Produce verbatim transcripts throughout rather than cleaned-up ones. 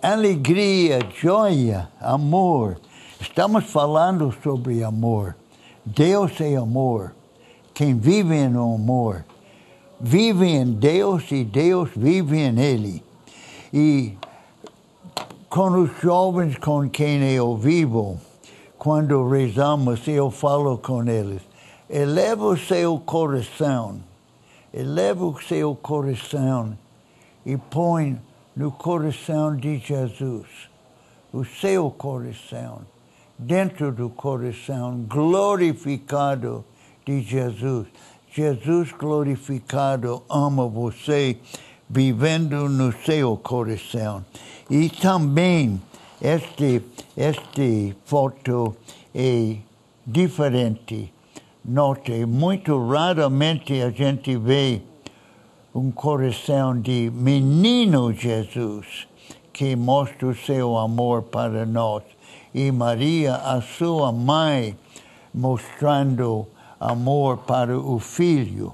alegria, joia, amor. Estamos falando sobre amor. Deus é amor. Quem vive no amor, vive em Deus e Deus vive em Ele. E com os jovens com quem eu vivo, quando rezamos, eu falo com eles, eleva o seu coração, eleva o seu coração e põe no coração de Jesus, o seu coração, dentro do coração glorificado de Jesus. Jesus glorificado ama você, vivendo no seu coração. E também, este, este foto é diferente. Note, muito raramente a gente vê um coração de menino Jesus que mostra o seu amor para nós. E Maria, a sua mãe, mostrando amor para o filho.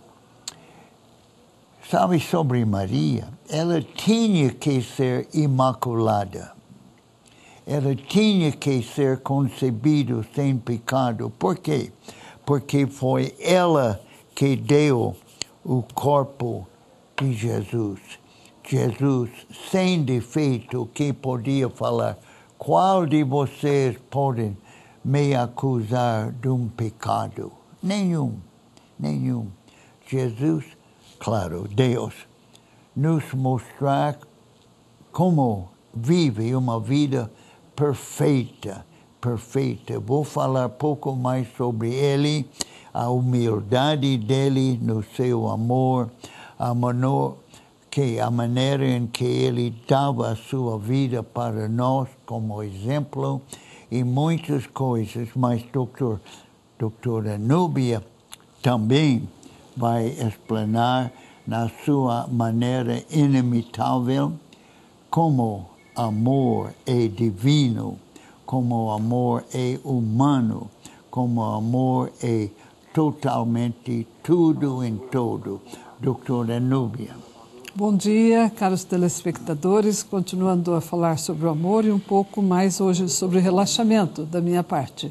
Sabe sobre Maria? Ela tinha que ser imaculada. Ela tinha que ser concebida sem pecado. Por quê? Porque foi ela que deu o corpo de Jesus. Jesus, sem defeito, que podia falar, qual de vocês podem me acusar de um pecado? Nenhum, nenhum. Jesus, claro, Deus, nos mostrar como vive uma vida perfeita, perfeita. Vou falar pouco mais sobre ele, a humildade dele no seu amor, a, manor, que, a maneira em que ele dava a sua vida para nós como exemplo e muitas coisas. Mas, doutor, doutora Núbia também vai explanar na sua maneira inimitável como amor é divino, como amor é humano, como amor é totalmente tudo em todo. Doutora Núbia. Bom dia, caros telespectadores. Continuando a falar sobre o amor e um pouco mais hoje sobre relaxamento da minha parte.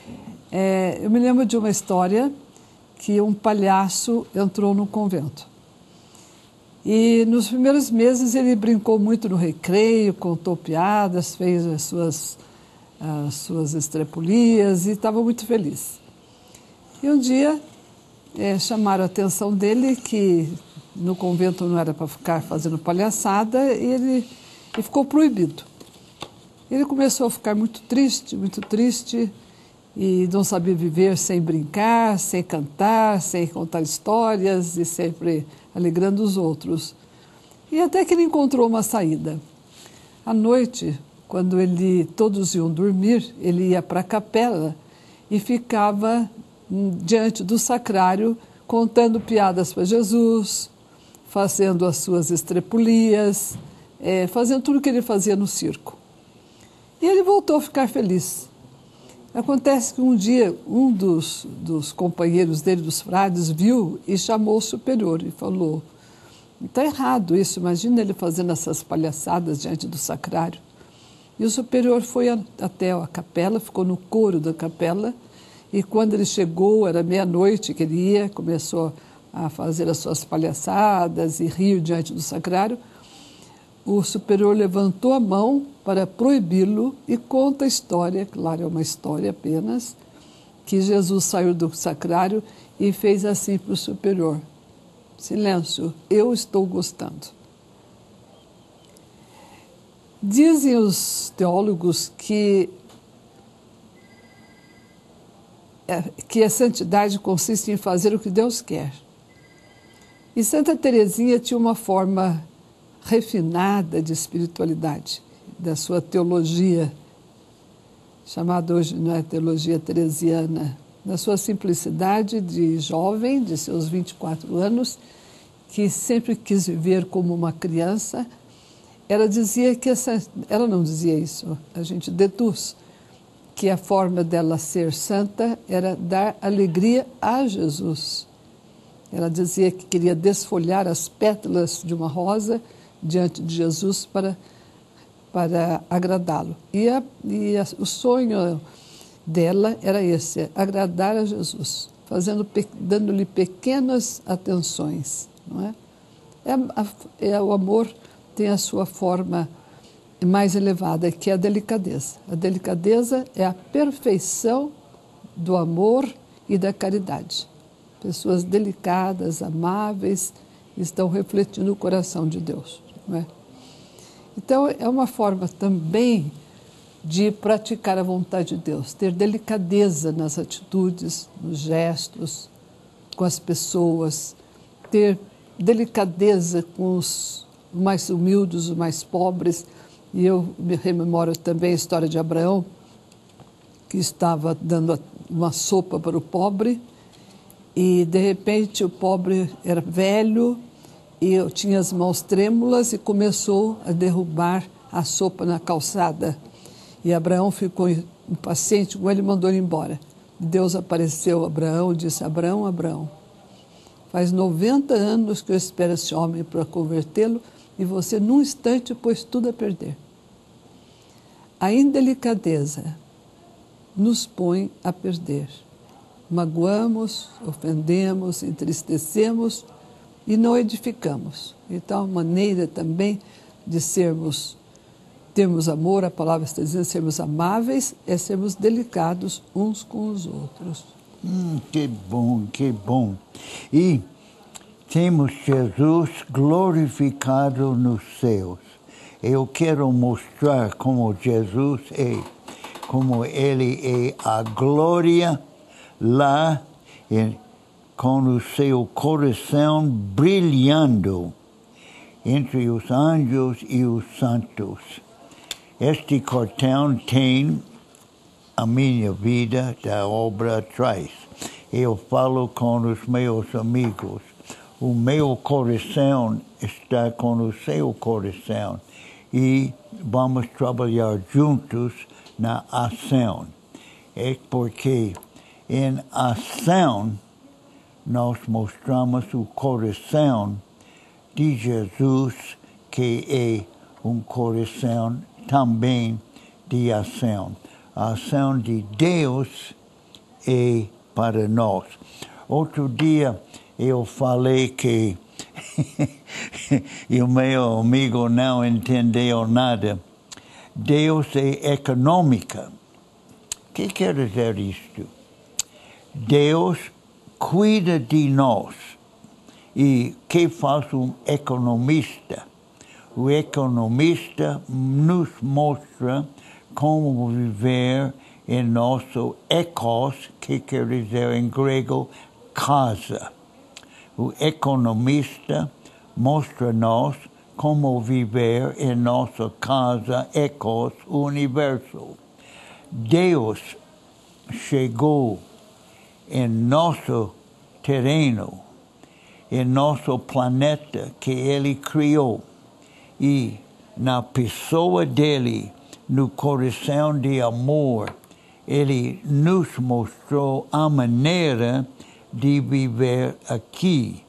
É, eu me lembro de uma história que um palhaço entrou no convento. E nos primeiros meses ele brincou muito no recreio, contou piadas, fez as suas, as suas estrepulias e estava muito feliz. E um dia é, chamaram a atenção dele que no convento não era para ficar fazendo palhaçada e ele, ele ficou proibido. Ele começou a ficar muito triste, muito triste, e não sabia viver sem brincar, sem cantar, sem contar histórias e sempre alegrando os outros. E até que ele encontrou uma saída. À noite, quando ele, todos iam dormir, ele ia para a capela e ficava diante do sacrário contando piadas para Jesus, fazendo as suas estrepulias, é, fazendo tudo o que ele fazia no circo. E ele voltou a ficar feliz. Acontece que um dia um dos, dos companheiros dele, dos frades, viu e chamou o superior e falou, está errado isso, imagina ele fazendo essas palhaçadas diante do sacrário. E o superior foi a, até a capela, ficou no coro da capela, e quando ele chegou, era meia-noite que ele ia, começou a fazer as suas palhaçadas e riu diante do sacrário, o superior levantou a mão para proibi-lo e conta a história, claro, é uma história apenas, que Jesus saiu do sacrário e fez assim para o superior. Silêncio, eu estou gostando. Dizem os teólogos que, que a santidade consiste em fazer o que Deus quer. E Santa Teresinha tinha uma forma refinada de espiritualidade, da sua teologia, chamada hoje não é teologia teresiana, da sua simplicidade de jovem, de seus vinte e quatro anos, que sempre quis viver como uma criança. Ela dizia que essa, ela não dizia isso, a gente deduz que a forma dela ser santa era dar alegria a Jesus. Ela dizia que queria desfolhar as pétalas de uma rosa diante de Jesus para para agradá-lo. E, a, e a, o sonho dela era esse, agradar a Jesus, fazendo, dando-lhe pequenas atenções, não é? É, a, é o amor tem a sua forma mais elevada, que é a delicadeza. A delicadeza é a perfeição do amor e da caridade. Pessoas delicadas, amáveis, estão refletindo o coração de Deus, não é? Então, é uma forma também de praticar a vontade de Deus, ter delicadeza nas atitudes, nos gestos, com as pessoas, ter delicadeza com os mais humildes, os mais pobres. E eu me rememoro também a história de Abraão, que estava dando uma sopa para o pobre, e de repente o pobre era velho, e eu tinha as mãos trêmulas e começou a derrubar a sopa na calçada. E Abraão ficou impaciente com ele e mandou ele embora. Deus apareceu a Abraão e disse: Abraão, Abraão, faz noventa anos que eu espero esse homem para convertê-lo e você num instante pôs tudo a perder. A indelicadeza nos põe a perder. Magoamos, ofendemos, entristecemos e não edificamos. Então, a maneira também de sermos, termos amor, a palavra está dizendo, sermos amáveis, é sermos delicados uns com os outros. Hum, que bom, que bom. E temos Jesus glorificado nos céus. Eu quero mostrar como Jesus é, como Ele é a glória lá em com o seu coração brilhando entre os anjos e os santos. Este cartão tem a minha vida da obra atrás. Eu falo com os meus amigos. O meu coração está com o seu coração e vamos trabalhar juntos na ação. É porque em ação nós mostramos o coração de Jesus, que é um coração também de ação. A ação de Deus é para nós. Outro dia eu falei que e o meu amigo não entendeu nada. Deus é econômica. O que quer dizer isto? Deus cuida de nós. E que faz um economista? O economista nos mostra como viver em nosso ecos, que quer dizer em grego casa. O economista mostra-nos como viver em nossa casa, ecos, o universo. Deus chegou em nosso terreno, em nosso planeta que Ele criou. E na pessoa dele, no coração de amor, Ele nos mostrou a maneira de viver aqui.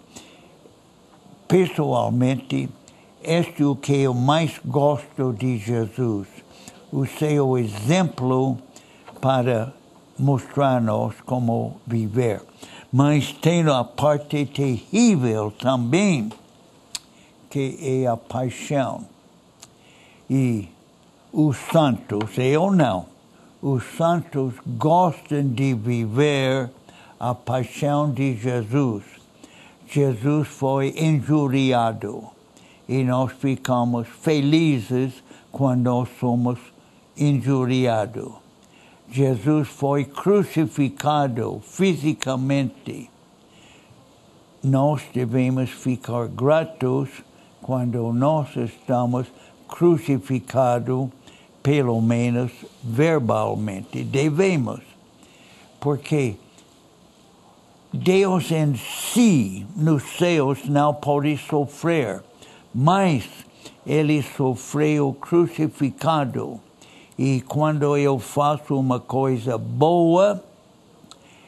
Pessoalmente, este é o que eu mais gosto de Jesus, o seu exemplo para mostrar-nos como viver. Mas tem a parte terrível também, que é a paixão. E os santos, eu não, os santos gostam de viver a paixão de Jesus. Jesus foi injuriado e nós ficamos felizes quando nós somos injuriados. Jesus foi crucificado fisicamente. Nós devemos ficar gratos quando nós estamos crucificados, pelo menos verbalmente. Devemos, porque Deus em si, nos céus, não pode sofrer, mas Ele sofreu crucificado. E quando eu faço uma coisa boa,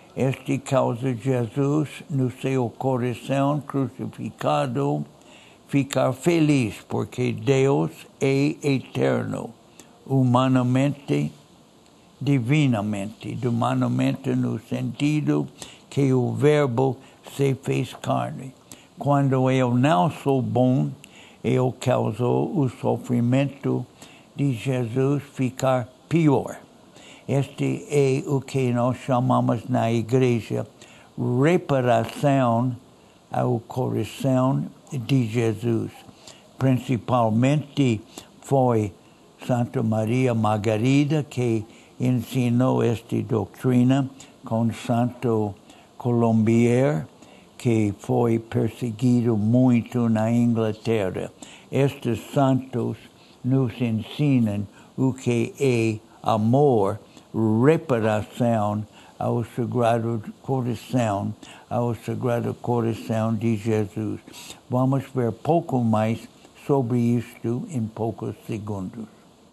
este causa Jesus no seu coração crucificado, ficar feliz, porque Deus é eterno, humanamente, divinamente, humanamente no sentido que o verbo se fez carne. Quando eu não sou bom, eu causou o sofrimento de Jesus ficar pior. Este é o que nós chamamos na igreja reparação ao coração de Jesus. Principalmente foi Santa Maria Margarida que ensinou esta doutrina com Santo Colombier, que foi perseguido muito na Inglaterra. Estes santos nos ensinam o que é amor, reparação ao Sagrado Coração, ao Sagrado Coração de Jesus. Vamos ver pouco mais sobre isto em poucos segundos.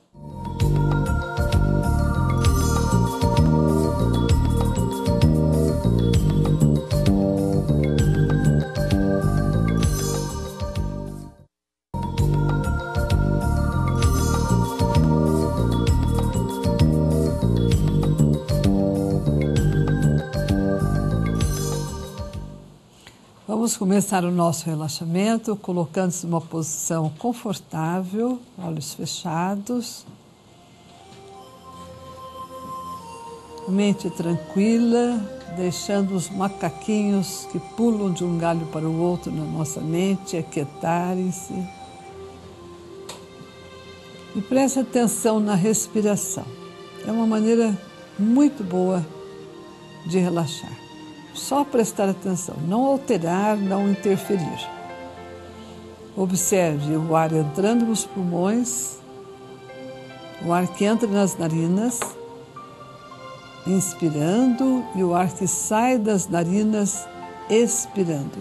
Vamos começar o nosso relaxamento colocando-se numa posição confortável, olhos fechados, mente tranquila, deixando os macaquinhos que pulam de um galho para o outro na nossa mente aquietarem-se. E preste atenção na respiração. É uma maneira muito boa de relaxar. Só prestar atenção, não alterar, não interferir. Observe o ar entrando nos pulmões, o ar que entra nas narinas, inspirando, e o ar que sai das narinas, expirando.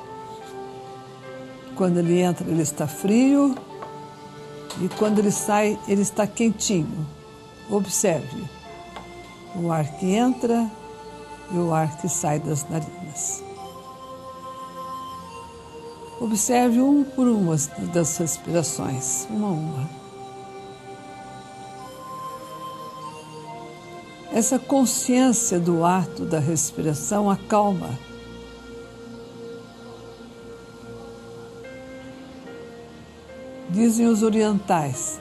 Quando ele entra, ele está frio, e quando ele sai, ele está quentinho. Observe o ar que entra e o ar que sai das narinas. Observe um por uma das respirações, uma a uma. Essa consciência do ato da respiração acalma. Dizem os orientais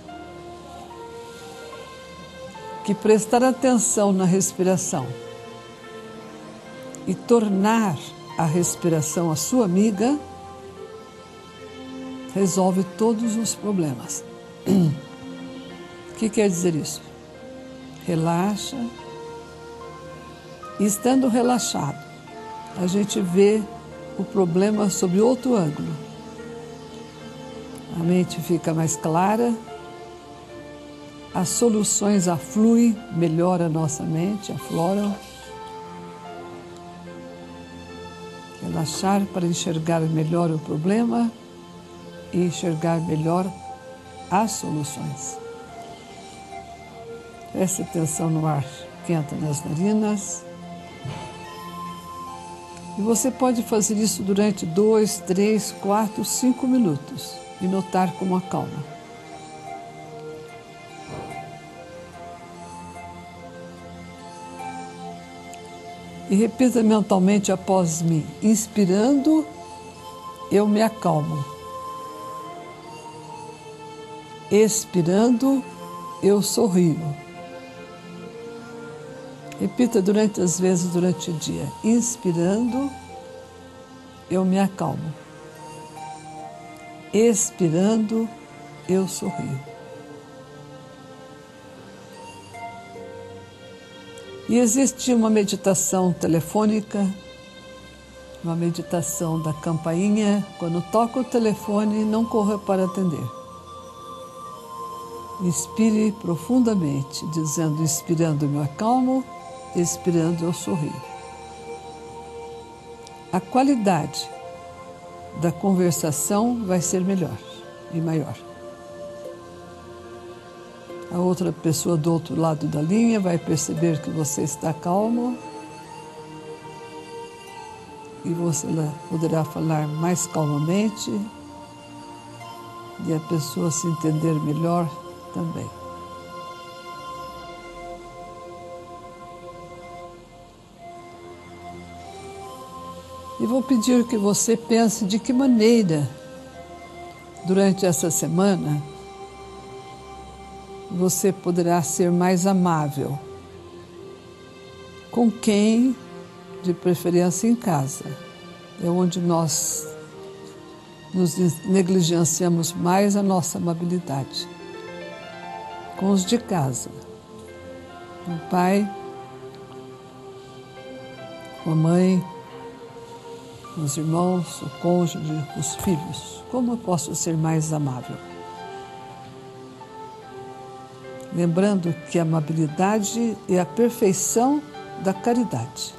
que prestar atenção na respiração e tornar a respiração a sua amiga resolve todos os problemas. O que quer dizer isso? Relaxa. E estando relaxado, a gente vê o problema sob outro ângulo. A mente fica mais clara, as soluções afluem, melhora a nossa mente, afloram. Relaxar para enxergar melhor o problema e enxergar melhor as soluções. Preste atenção no ar que entra nas narinas. E você pode fazer isso durante dois, três, quatro, cinco minutos e notar como acalma. E repita mentalmente após mim. Inspirando, eu me acalmo. Expirando, eu sorrio. Repita durante as vezes durante o dia. Inspirando, eu me acalmo. Expirando, eu sorrio. E existe uma meditação telefônica, uma meditação da campainha. Quando toca o telefone, não corra para atender. Inspire profundamente, dizendo: inspirando eu me acalmo, expirando eu sorrio. A qualidade da conversação vai ser melhor e maior. A outra pessoa do outro lado da linha vai perceber que você está calmo e você poderá falar mais calmamente e a pessoa se entender melhor também. E vou pedir que você pense de que maneira, durante essa semana, você poderá ser mais amável. Com quem, de preferência em casa, é onde nós nos negligenciamos mais a nossa amabilidade. Com os de casa, com o pai, com a mãe, com os irmãos, o cônjuge, os filhos. Como eu posso ser mais amável? Lembrando que a amabilidade é a perfeição da caridade.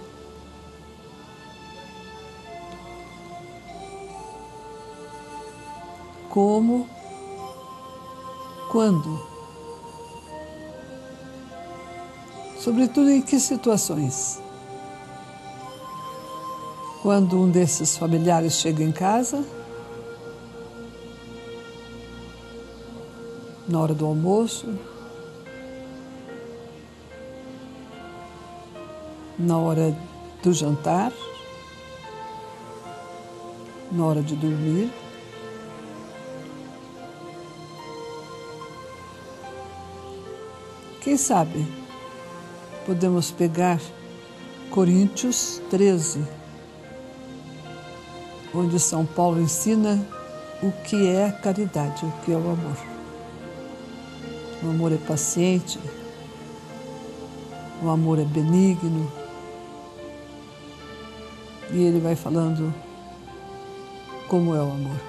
Como, quando, sobretudo em que situações? Quando um desses familiares chega em casa, na hora do almoço, na hora do jantar, na hora de dormir. Quem sabe podemos pegar Coríntios treze, onde São Paulo ensina o que é a caridade, o que é o amor. O amor é paciente, o amor é benigno. E ele vai falando como é o amor.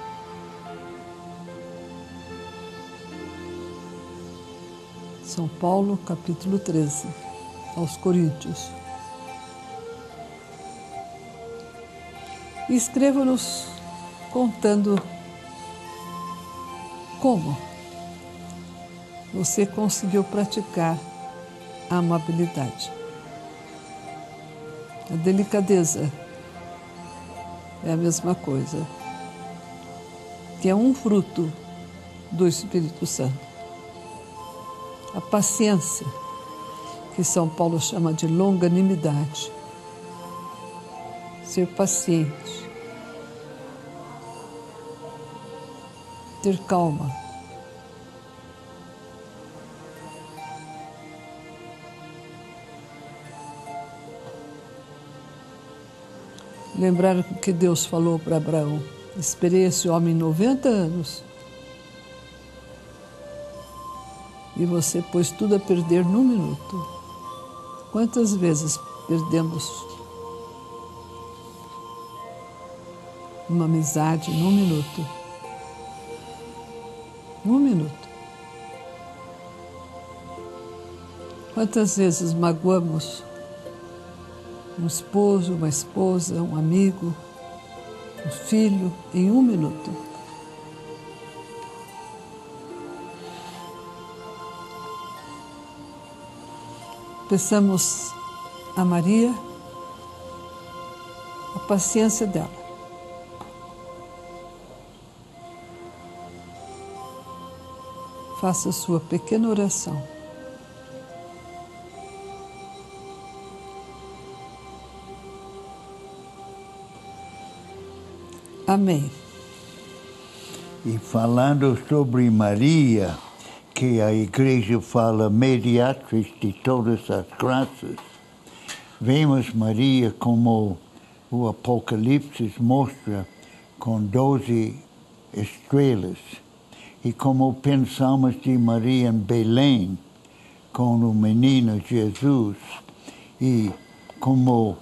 São Paulo, capítulo treze, aos Coríntios. E escreva-nos contando como você conseguiu praticar a amabilidade. A delicadeza é a mesma coisa, que é um fruto do Espírito Santo. A paciência, que São Paulo chama de longanimidade. Ser paciente. Ter calma. Lembrar o que Deus falou para Abraão. Esperei esse homem noventa anos. E você pôs tudo a perder num minuto. Quantas vezes perdemos uma amizade num minuto? Um minuto. Quantas vezes magoamos um esposo, uma esposa, um amigo, um filho, em um minuto? Peçamos a Maria a paciência dela. Faça a sua pequena oração. Amém. E falando sobre Maria, que a igreja fala mediatriz de todas as graças, vemos Maria como o Apocalipse mostra, com doze estrelas, e como pensamos de Maria em Belém, com o menino Jesus, e como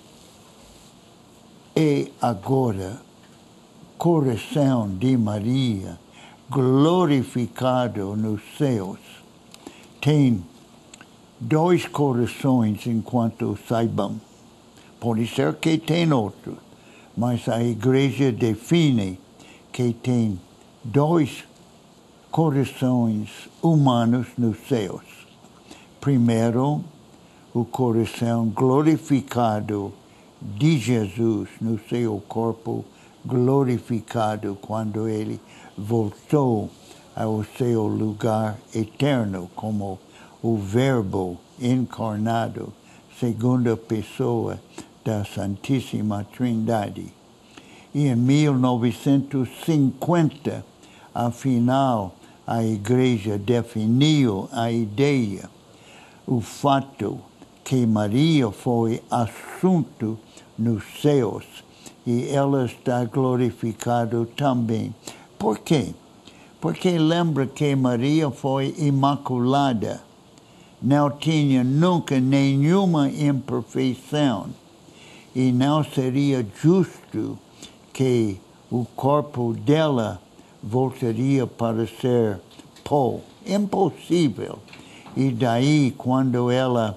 é agora coração de Maria, glorificado nos céus. Tem dois corações, enquanto saibam. Pode ser que tem outro, mas a igreja define que tem dois corações humanos nos céus. Primeiro, o coração glorificado de Jesus no seu corpo glorificado quando ele voltou ao seu lugar eterno como o Verbo encarnado, segunda pessoa da Santíssima Trindade. E em mil novecentos e cinquenta, afinal, a Igreja definiu a ideia, o fato que Maria foi assunto nos céus e ela está glorificada também. Por quê? Porque lembra que Maria foi imaculada, não tinha nunca nenhuma imperfeição e não seria justo que o corpo dela voltaria para ser pó. Impossível. E daí, quando ela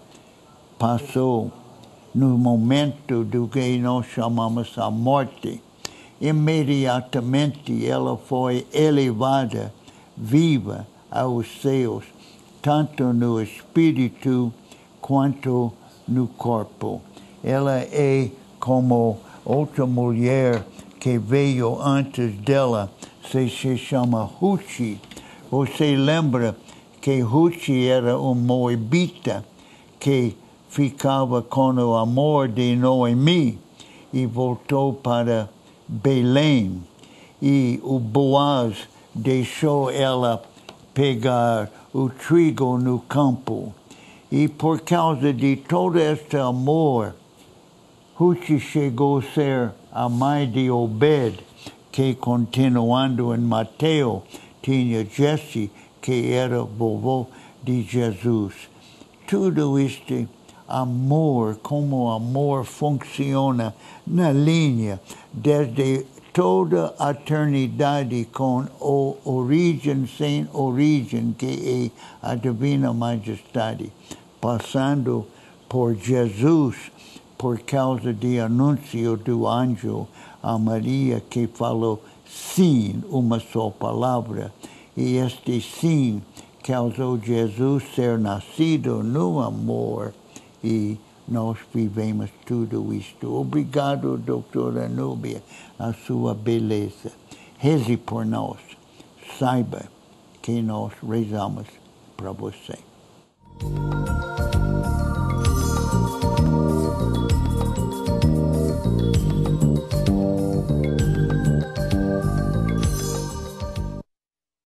passou no momento do que nós chamamos a morte, imediatamente ela foi elevada, viva aos céus, tanto no espírito quanto no corpo. Ela é como outra mulher que veio antes dela, se, se chama Ruth. Você lembra que Ruth era uma moabita que ficava com o amor de Noemi e voltou para Belém. E o Boaz deixou ela pegar o trigo no campo. E por causa de todo este amor, Ruth chegou a ser a mãe de Obed, que continuando em Mateus, tinha Jesse, que era vovô de Jesus. Tudo este amor, como o amor funciona na linha, desde toda a eternidade com a origem sem origem, que é a Divina Majestade, passando por Jesus, por causa do anúncio do anjo a Maria, que falou sim, uma só palavra. E este sim causou Jesus ser nascido no amor e nós vivemos tudo isto. Obrigado, doutora Núbia, a sua beleza. Reze por nós. Saiba que nós rezamos para você.